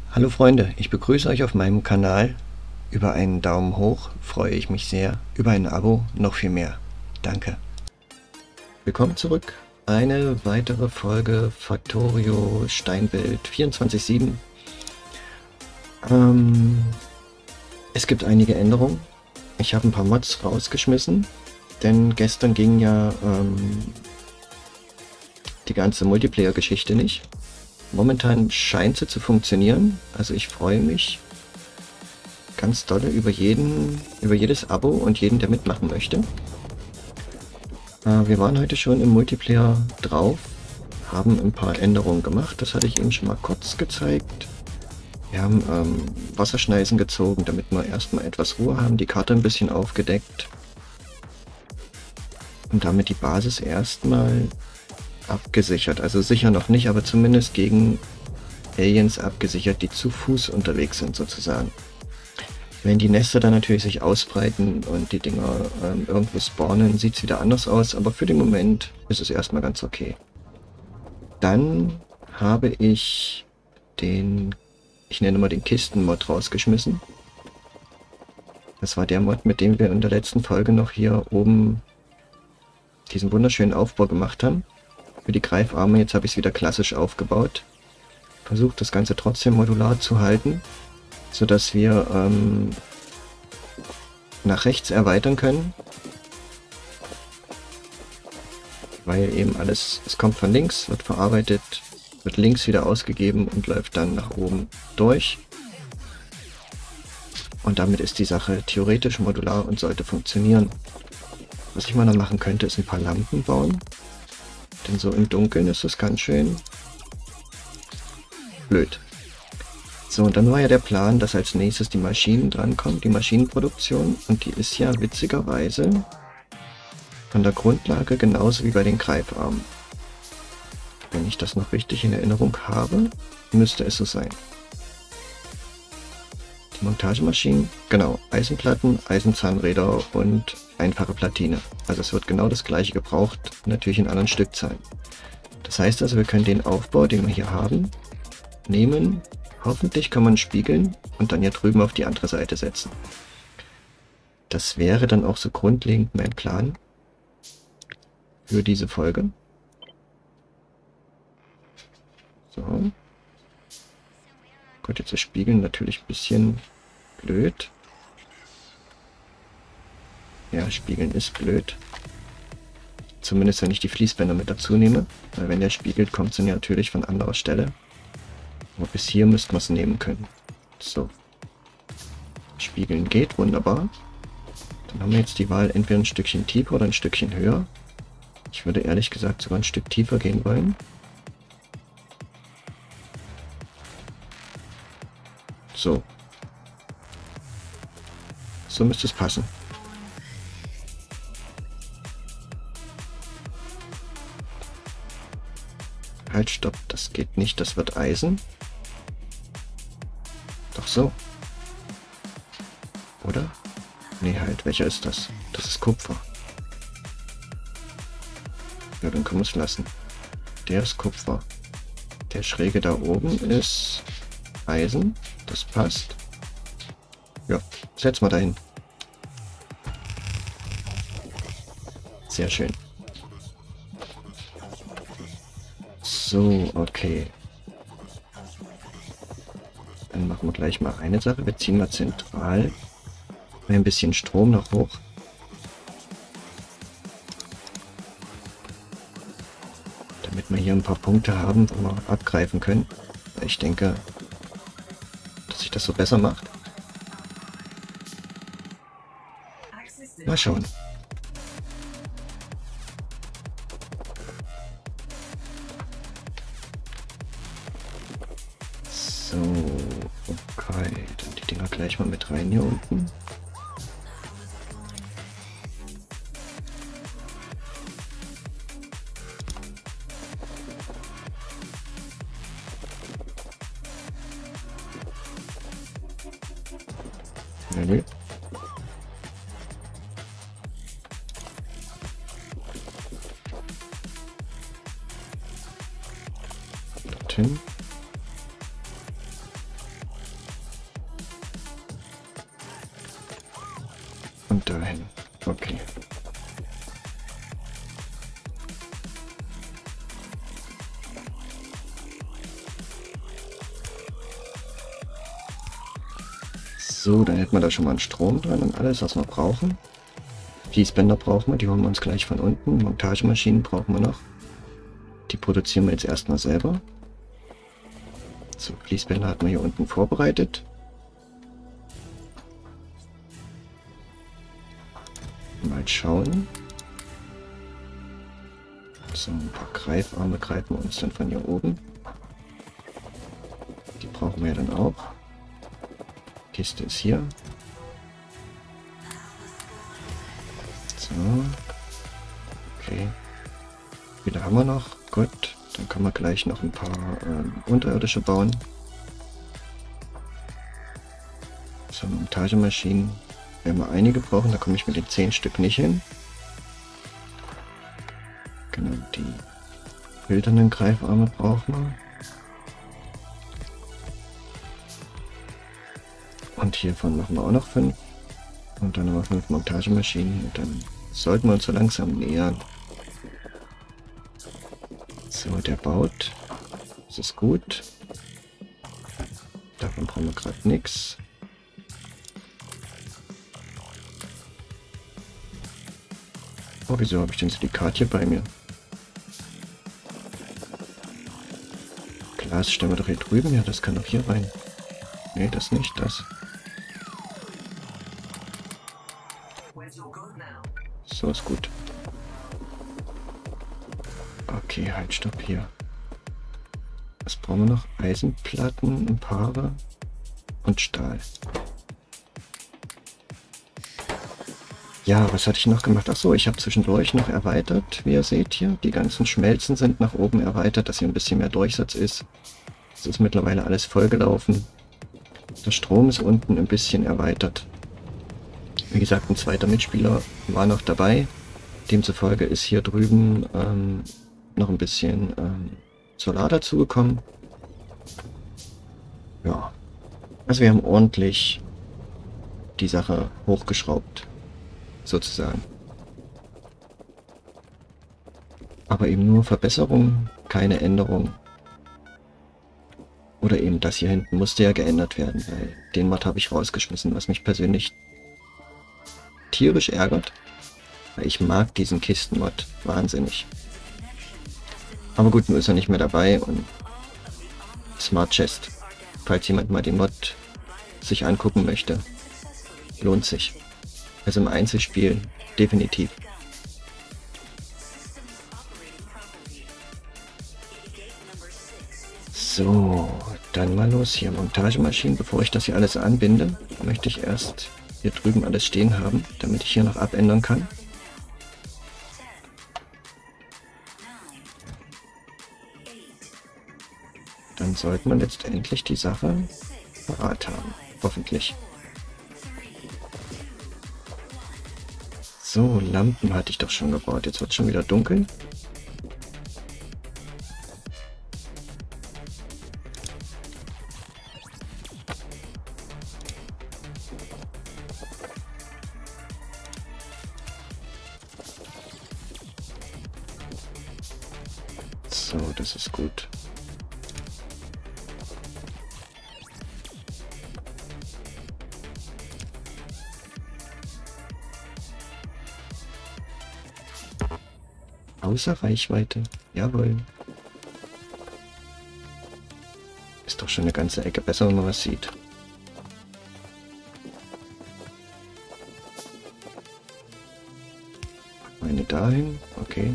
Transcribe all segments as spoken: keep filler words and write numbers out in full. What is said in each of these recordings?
Hallo Freunde, ich begrüße euch auf meinem Kanal. Über einen Daumen hoch freue ich mich sehr, über ein Abo noch viel mehr. Danke. Willkommen zurück. Eine weitere Folge Factorio Steinbild vierundzwanzig sieben. Ähm, es gibt einige Änderungen. Ich habe ein paar Mods rausgeschmissen, denn gestern ging ja ähm, die ganze Multiplayer-Geschichte nicht. Momentan scheint sie zu funktionieren, also ich freue mich ganz dolle über jeden, über jedes Abo und jeden, der mitmachen möchte. Äh, wir waren heute schon im Multiplayer drauf, haben ein paar Änderungen gemacht, das hatte ich eben schon mal kurz gezeigt. Wir haben ähm, Wasserschneisen gezogen, damit wir erstmal etwas Ruhe haben, die Karte ein bisschen aufgedeckt und damit die Basis erstmal abgesichert. Also sicher noch nicht, aber zumindest gegen Aliens abgesichert, die zu Fuß unterwegs sind sozusagen. Wenn die Nester dann natürlich sich ausbreiten und die Dinger ähm, irgendwo spawnen, sieht es wieder anders aus, aber für den Moment ist es erstmal ganz okay. Dann habe ich den, ich nenne mal den Kisten-Mod rausgeschmissen. Das war der Mod, mit dem wir in der letzten Folge noch hier oben diesen wunderschönen Aufbau gemacht haben. Für die Greifarme, jetzt habe ich es wieder klassisch aufgebaut. Versucht das Ganze trotzdem modular zu halten, sodass wir ähm, nach rechts erweitern können. Weil eben alles, es kommt von links, wird verarbeitet, wird links wieder ausgegeben und läuft dann nach oben durch. Und damit ist die Sache theoretisch modular und sollte funktionieren. Was ich mal noch machen könnte, ist ein paar Lampen bauen. Denn so im Dunkeln ist das ganz schön blöd. So, und dann war ja der Plan, dass als nächstes die Maschinen drankommen, die Maschinenproduktion. Und die ist ja witzigerweise von der Grundlage genauso wie bei den Greifarmen. Wenn ich das noch richtig in Erinnerung habe, müsste es so sein. Die Montagemaschinen, genau, Eisenplatten, Eisenzahnräder und einfache Platine. Also es wird genau das gleiche gebraucht, natürlich in anderen Stückzahlen. Das heißt also, wir können den Aufbau, den wir hier haben, nehmen, hoffentlich kann man spiegeln und dann hier drüben auf die andere Seite setzen. Das wäre dann auch so grundlegend mein Plan für diese Folge. So. Gut, jetzt ist Spiegeln natürlich ein bisschen blöd. Ja, Spiegeln ist blöd. Zumindest wenn ich die Fließbänder mit dazu nehme. Weil wenn der spiegelt, kommt es dann ja natürlich von anderer Stelle. Aber bis hier müssten wir es nehmen können. So. Spiegeln geht, wunderbar. Dann haben wir jetzt die Wahl, entweder ein Stückchen tiefer oder ein Stückchen höher. Ich würde ehrlich gesagt sogar ein Stück tiefer gehen wollen. So. So müsste es passen. Halt, stopp, das geht nicht, das wird Eisen. Doch so. Oder? Nee, halt, welcher ist das? Das ist Kupfer. Ja, dann können wir es lassen. Der ist Kupfer. Der schräge da oben ist Eisen. Das passt. Ja, setz mal dahin. Sehr schön. So, okay. Dann machen wir gleich mal eine Sache. Wir ziehen mal zentral ein bisschen Strom noch hoch. Damit wir hier ein paar Punkte haben, wo wir abgreifen können. Ich denke, dass sich das so besser macht. Mal schauen. So, okay, dann die Dinger gleich mal mit rein hier unten. Nö. Dorthin. Und dahin. Okay. So, dann hätten wir da schon mal einen Strom dran und alles, was wir brauchen. Fließbänder brauchen wir, die holen wir uns gleich von unten. Montagemaschinen brauchen wir noch. Die produzieren wir jetzt erstmal selber. So, Fließbänder hatten wir hier unten vorbereitet. Mal schauen. So, ein paar Greifarme greifen wir uns dann von hier oben. Die brauchen wir dann auch. Kiste ist hier. So. Okay. Wieder haben wir noch. Gut. Dann können wir gleich noch ein paar ähm, unterirdische bauen. So, Montagemaschinen. Werden wir einige brauchen. Da komme ich mit den zehn Stück nicht hin. Genau, die filternden Greifarme brauchen wir. Und hiervon machen wir auch noch fünf. Und dann haben wir fünf Montagemaschinen. Und dann sollten wir uns so langsam nähern. So, der baut. Das ist gut. Davon brauchen wir gerade nichts. Oh, wieso habe ich denn Silikat hier bei mir? Glas stellen wir doch hier drüben. Ja, das kann doch hier rein. Nee, das nicht, das. So ist gut. Okay, halt, stopp hier. Was brauchen wir noch? Eisenplatten, ein paar und Stahl. Ja, was hatte ich noch gemacht? Achso, ich habe zwischendurch noch erweitert, wie ihr seht hier. Die ganzen Schmelzen sind nach oben erweitert, dass hier ein bisschen mehr Durchsatz ist. Es ist mittlerweile alles vollgelaufen. Der Strom ist unten ein bisschen erweitert. Wie gesagt, ein zweiter Mitspieler war noch dabei. Demzufolge ist hier drüben ähm, noch ein bisschen ähm, Solar dazugekommen. Ja, also wir haben ordentlich die Sache hochgeschraubt, sozusagen. Aber eben nur Verbesserungen, keine Änderungen. Oder eben das hier hinten musste ja geändert werden, weil den Mod habe ich rausgeschmissen, was mich persönlich tierisch ärgert. Weil ich mag diesen Kistenmod wahnsinnig. Aber gut, nun ist er nicht mehr dabei und Smart Chest, falls jemand mal den Mod sich angucken möchte, lohnt sich. Also im Einzelspiel definitiv. So, dann mal los hier. Montagemaschinen. Bevor ich das hier alles anbinde, möchte ich erst hier drüben alles stehen haben, damit ich hier noch abändern kann. Dann sollte man letztendlich die Sache parat haben. Hoffentlich. So, Lampen hatte ich doch schon gebaut. Jetzt wird es schon wieder dunkel. So, das ist gut. Außer Reichweite. Jawohl. Ist doch schon eine ganze Ecke besser, wenn man was sieht. Eine dahin. Okay.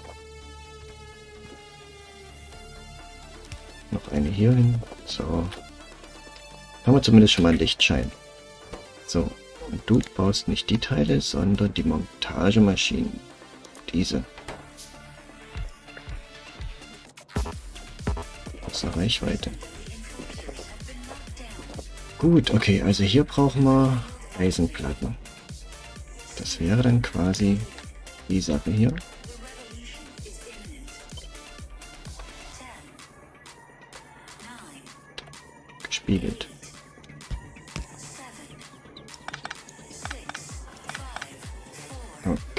Noch eine hier hin. So. Haben wir zumindest schon mal einen Lichtschein. So. Und du baust nicht die Teile, sondern die Montagemaschinen. Diese. Außer Reichweite. Gut, okay, also hier brauchen wir Eisenplatten. Das wäre dann quasi die Sache hier. Gespiegelt.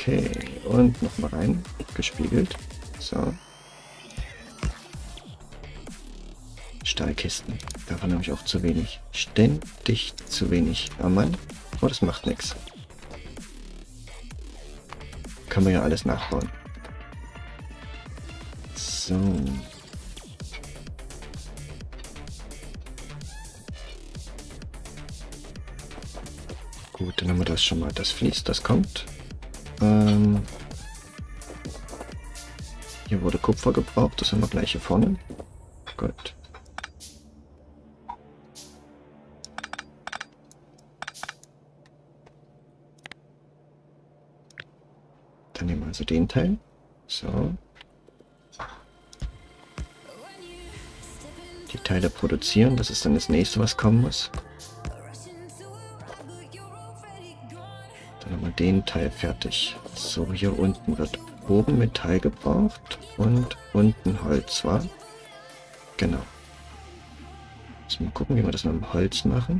Okay, und nochmal rein, gespiegelt. So. Stahlkisten. Davon habe ich auch zu wenig. Ständig zu wenig. Oh Mann. Oh, das macht nichts. Kann man ja alles nachbauen. So. Gut, dann haben wir das schon mal. Das fließt, das kommt. Ähm hier wurde Kupfer gebraucht. Das haben wir gleich hier vorne. Gut. Dann nehmen wir also den Teil. So. Die Teile produzieren. Das ist dann das nächste, was kommen muss. Dann haben wir den Teil fertig. So, hier unten wird oben Metall gebraucht und unten Holz, war? Genau. Jetzt mal gucken, wie wir das mit dem Holz machen.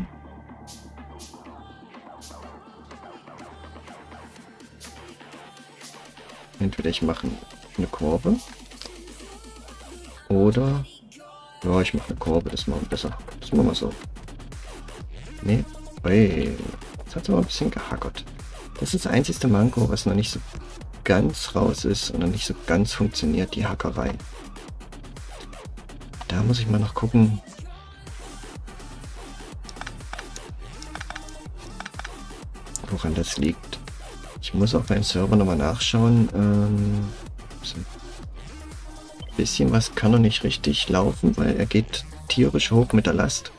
Entweder ich mache eine Kurve oder ja, ich mache eine Kurve, das machen wir besser. Das machen wir so. Nee, ui, das hat aber ein bisschen gehackert. Das ist das einzige Manko, was noch nicht so ganz raus ist und noch nicht so ganz funktioniert, die Hackerei. Da muss ich mal noch gucken. Woran das liegt. Ich muss auch beim Server nochmal nachschauen. Ähm, so ein bisschen was kann noch nicht richtig laufen, weil er geht tierisch hoch mit der Last.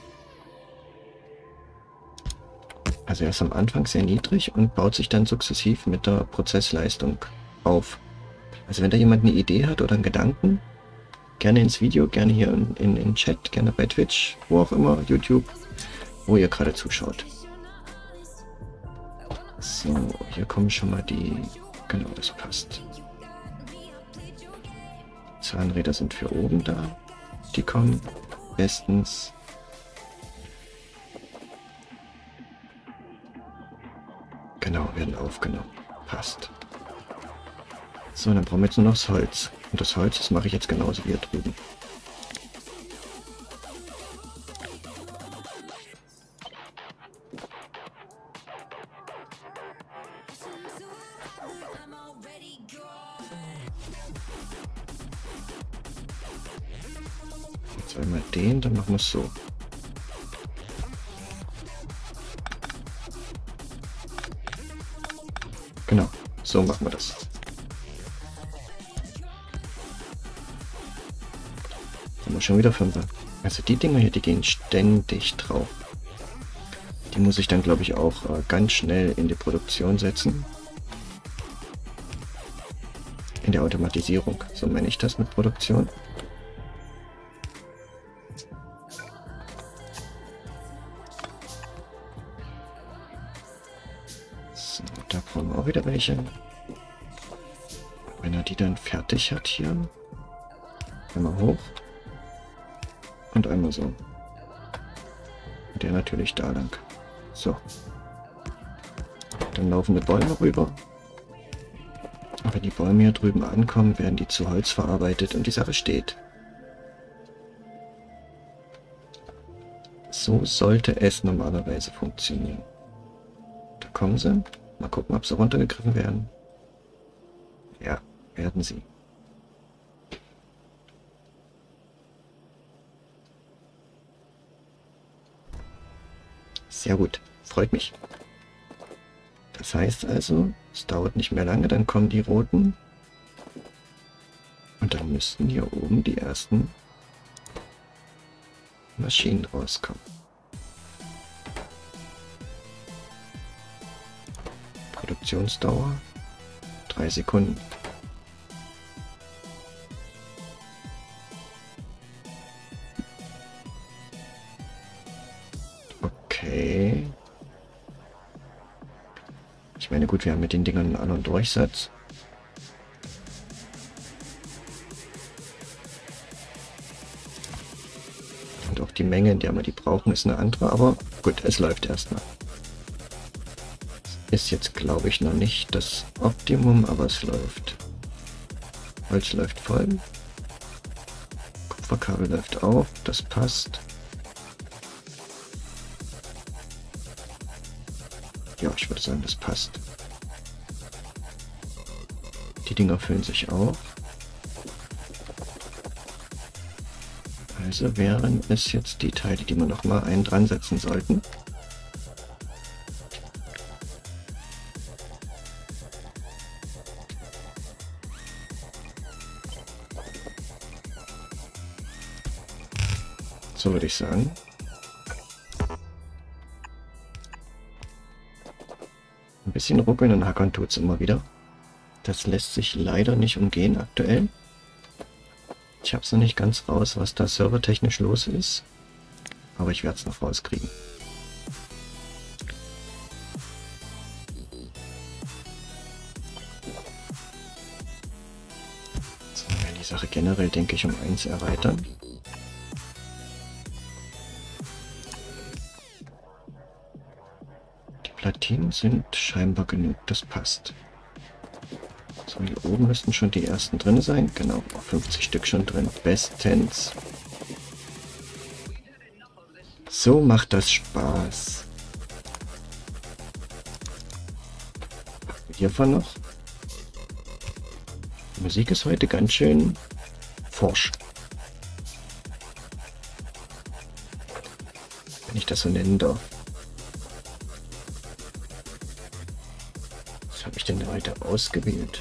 Also er ist am Anfang sehr niedrig und baut sich dann sukzessiv mit der Prozessleistung auf. Also wenn da jemand eine Idee hat oder einen Gedanken, gerne ins Video, gerne hier in, in, in Chat, gerne bei Twitch, wo auch immer, YouTube, wo ihr gerade zuschaut. So, hier kommen schon mal die... Genau, das passt. Zahnräder sind für oben da. Die kommen bestens. Genau, werden aufgenommen. Passt. So, dann brauchen wir jetzt nur noch das Holz. Und das Holz, das mache ich jetzt genauso wie hier drüben. Jetzt einmal den, dann machen wir es so. Genau, so machen wir das. Haben wir schon wieder Fünfer. Also die Dinger hier, die gehen ständig drauf. Die muss ich dann, glaube ich, auch äh, ganz schnell in die Produktion setzen. In der Automatisierung, so meine ich das mit Produktion. So, da brauchen wir auch wieder welche. Wenn er die dann fertig hat hier, einmal hoch und einmal so. Und der natürlich da lang. So. Dann laufende Bäume rüber. Und wenn die Bäume hier drüben ankommen, werden die zu Holz verarbeitet und die Sache steht. So sollte es normalerweise funktionieren. Da kommen sie. Mal gucken, ob sie runtergegriffen werden. Ja, werden sie. Sehr gut, freut mich. Das heißt also, es dauert nicht mehr lange, dann kommen die roten. Und dann müssten hier oben die ersten Maschinen rauskommen. Produktionsdauer drei Sekunden. Okay. Ich meine, gut, wir haben mit den Dingern einen anderen Durchsatz. Und auch die Menge, in der wir die brauchen, ist eine andere, aber gut, es läuft erstmal. Ist jetzt, glaube ich, noch nicht das Optimum, aber es läuft. Holz läuft voll. Kupferkabel läuft auch, das passt. Ja, ich würde sagen, das passt. Die Dinger füllen sich auch. Also wären es jetzt die Teile, die wir noch mal einen dran setzen sollten. So würde ich sagen. Ein bisschen ruckeln und hackern tut es immer wieder. Das lässt sich leider nicht umgehen aktuell. Ich habe es noch nicht ganz raus, was da servertechnisch los ist. Aber ich werde es noch rauskriegen. So, wir werden die Sache generell, denke ich, um eins erweitern. Die Platinen sind scheinbar genug, das passt. So, hier oben müssten schon die ersten drin sein. Genau, fünfzig Stück schon drin. Bestens. So macht das Spaß. Hiervon noch. Die Musik ist heute ganz schön forsch. Wenn ich das so nennen darf. Was habe ich denn heute ausgewählt?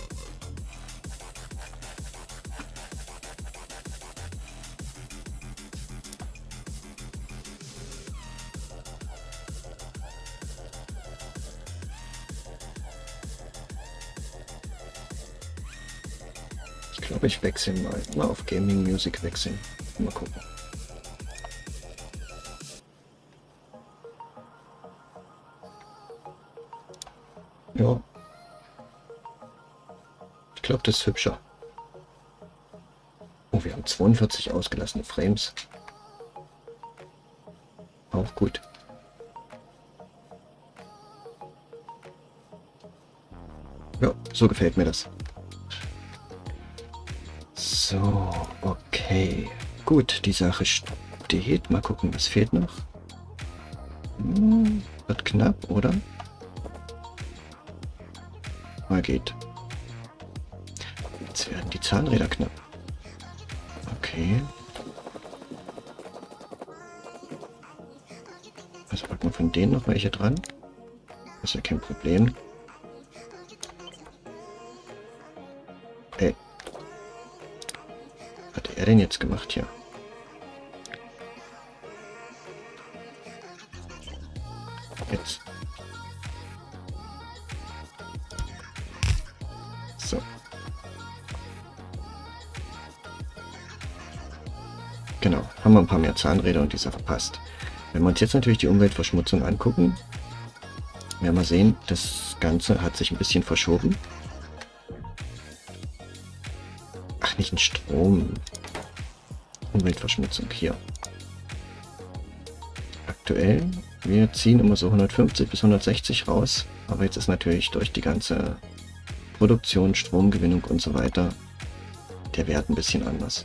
Ich glaube, ich wechsle mal. Mal auf Gaming Music wechseln. Mal gucken. Ja. Ich glaube, das ist hübscher. Oh, wir haben zweiundvierzig ausgelassene Frames. Auch gut. Ja, so gefällt mir das. So, okay. Gut, die Sache steht. Mal gucken, was fehlt noch. Hm, wird knapp, oder? Mal geht. Jetzt werden die Zahnräder knapp. Okay. Also packen wir von denen noch welche dran. Das ist ja kein Problem. Ey. Was hat er denn jetzt gemacht hier? Jetzt. So. Genau, haben wir ein paar mehr Zahnräder und die Sache passt. Wenn wir uns jetzt natürlich die Umweltverschmutzung angucken, werden wir sehen, das Ganze hat sich ein bisschen verschoben. Ach, nicht ein Strom. Umweltverschmutzung hier. Aktuell, wir ziehen immer so hundertfünfzig bis hundertsechzig raus, aber jetzt ist natürlich durch die ganze Produktion, Stromgewinnung und so weiter der Wert ein bisschen anders.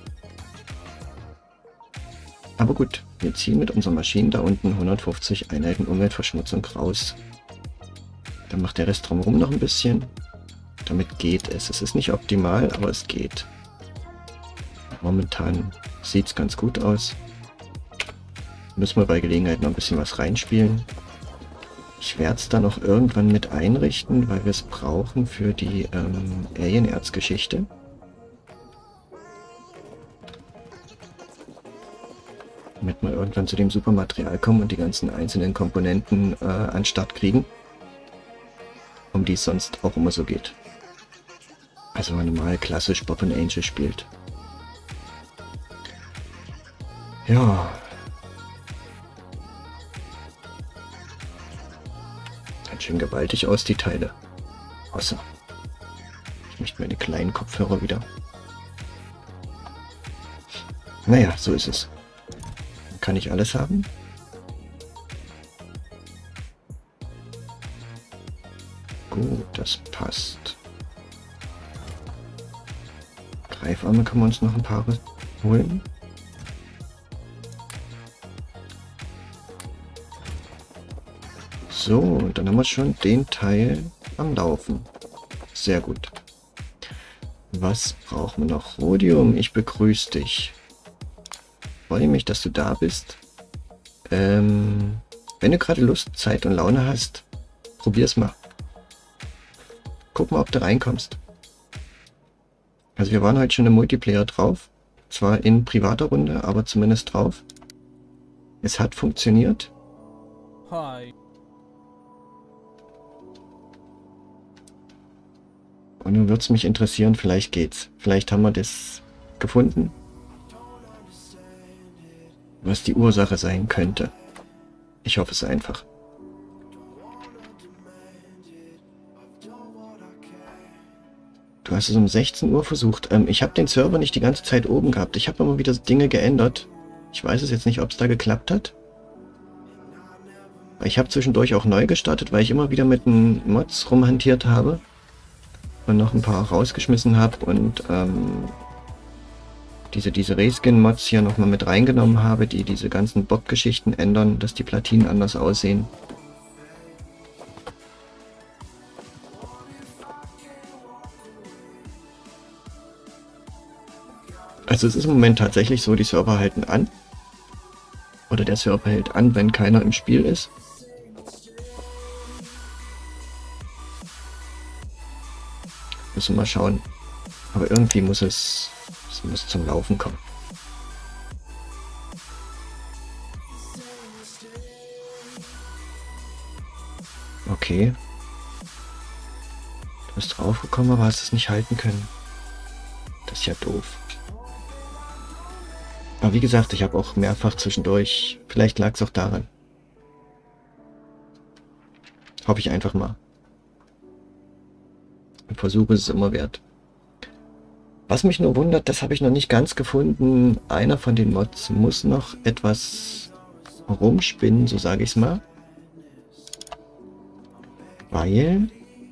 Aber gut, wir ziehen mit unseren Maschinen da unten hundertfünfzig Einheiten Umweltverschmutzung raus. Dann macht der Rest drumherum noch ein bisschen. Damit geht es. Es ist nicht optimal, aber es geht. Momentan sieht es ganz gut aus. Müssen wir bei Gelegenheit noch ein bisschen was reinspielen. Ich werde es dann noch irgendwann mit einrichten, weil wir es brauchen für die ähm, Alien-Erz-Geschichte. Damit wir irgendwann zu dem Supermaterial kommen und die ganzen einzelnen Komponenten äh, an Start kriegen. Um die es sonst auch immer so geht. Also wenn man normal klassisch Bob and Angel spielt. Ja. Ganz schön gewaltig aus, die Teile. Außer. Ich möchte meine kleinen Kopfhörer wieder. Naja, so ist es. Kann ich alles haben? Gut, das passt. Greifarme können wir uns noch ein paar holen. So, dann haben wir schon den Teil am Laufen. Sehr gut. Was brauchen wir noch? Rhodium, ich begrüße dich. Freue mich, dass du da bist. Ähm, wenn du gerade Lust, Zeit und Laune hast, probier's mal. Guck mal, ob du reinkommst. Also wir waren heute schon im Multiplayer drauf. Zwar in privater Runde, aber zumindest drauf. Es hat funktioniert. Hi. Und nun würde es mich interessieren, vielleicht geht's. Vielleicht haben wir das gefunden, was die Ursache sein könnte. Ich hoffe es einfach. Du hast es um sechzehn Uhr versucht. Ähm, ich habe den Server nicht die ganze Zeit oben gehabt. Ich habe immer wieder Dinge geändert. Ich weiß es jetzt nicht, ob es da geklappt hat. Ich habe zwischendurch auch neu gestartet, weil ich immer wieder mit den Mods rumhantiert habe. Und noch ein paar rausgeschmissen habe und ähm, diese, diese Reskin-Mods hier nochmal mit reingenommen habe, die diese ganzen Bob-Geschichten ändern, dass die Platinen anders aussehen. Also es ist im Moment tatsächlich so, die Server halten an. Oder der Server hält an, wenn keiner im Spiel ist. Müssen wir mal schauen. Aber irgendwie muss es, es muss zum Laufen kommen. Okay. Du bist draufgekommen, aber hast es nicht halten können. Das ist ja doof. Aber wie gesagt, ich habe auch mehrfach zwischendurch. Vielleicht lag es auch daran. Hoffe ich einfach mal. Ein Versuch ist es immer wert. Was mich nur wundert, das habe ich noch nicht ganz gefunden. Einer von den Mods muss noch etwas rumspinnen, so sage ich es mal. Weil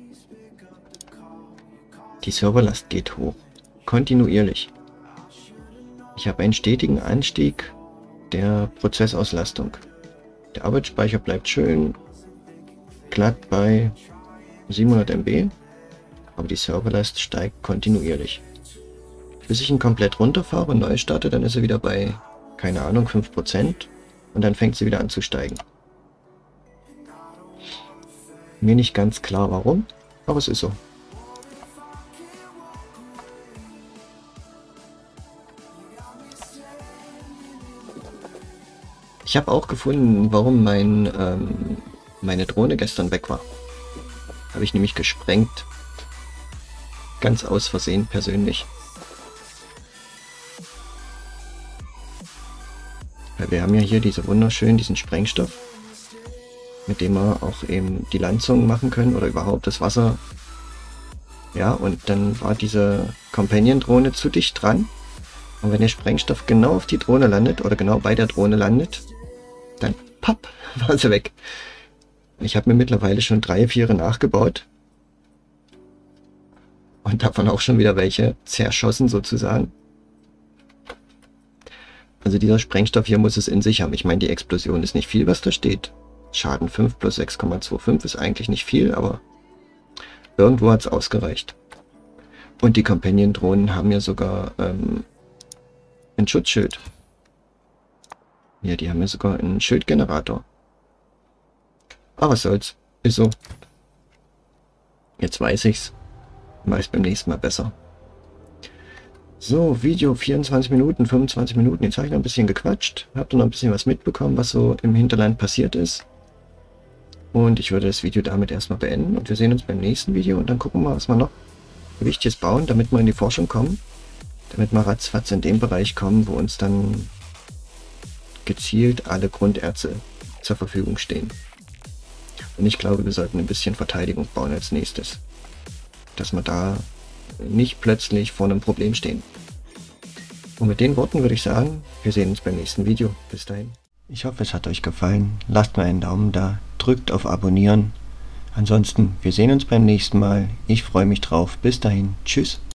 die Serverlast geht hoch. Kontinuierlich. Ich habe einen stetigen Anstieg der Prozessauslastung. Der Arbeitsspeicher bleibt schön glatt bei siebenhundert Megabyte. Aber die Serverlast steigt kontinuierlich. Bis ich ihn komplett runterfahre und neu starte, dann ist er wieder bei, keine Ahnung, fünf Prozent. Und dann fängt sie wieder an zu steigen. Mir nicht ganz klar warum, aber es ist so. Ich habe auch gefunden, warum mein, ähm, meine Drohne gestern weg war. Habe ich nämlich gesprengt. Ganz aus Versehen persönlich. Weil wir haben ja hier diese wunderschönen, diesen Sprengstoff, mit dem wir auch eben die Landzungen machen können oder überhaupt das Wasser. Ja, und dann war diese Companion-Drohne zu dicht dran. Und wenn der Sprengstoff genau auf die Drohne landet oder genau bei der Drohne landet, dann papp, war sie weg. Ich habe mir mittlerweile schon drei, vier nachgebaut. Und davon auch schon wieder welche zerschossen sozusagen. Also dieser Sprengstoff hier muss es in sich haben. Ich meine, die Explosion ist nicht viel, was da steht. Schaden fünf plus sechs Komma fünfundzwanzig ist eigentlich nicht viel, aber irgendwo hat es ausgereicht. Und die Companion-Drohnen haben ja sogar ähm, ein Schutzschild. Ja, die haben ja sogar einen Schildgenerator. Aber was soll's. Ist so. Jetzt weiß ich's. Mach ich's beim nächsten Mal besser. So, Video vierundzwanzig Minuten, fünfundzwanzig Minuten. Jetzt habe ich noch ein bisschen gequatscht. Habt ihr noch ein bisschen was mitbekommen, was so im Hinterland passiert ist. Und ich würde das Video damit erstmal beenden. Und wir sehen uns beim nächsten Video. Und dann gucken wir mal, was wir noch Wichtiges bauen, damit wir in die Forschung kommen. Damit wir ratzfatz in den Bereich kommen, wo uns dann gezielt alle Grunderze zur Verfügung stehen. Und ich glaube, wir sollten ein bisschen Verteidigung bauen als nächstes. Dass wir da nicht plötzlich vor einem Problem stehen. Und mit den Worten würde ich sagen, wir sehen uns beim nächsten Video. Bis dahin. Ich hoffe, es hat euch gefallen. Lasst mal einen Daumen da, drückt auf Abonnieren, Ansonsten, wir sehen uns beim nächsten Mal. Ich freue mich drauf. Bis dahin. Tschüss.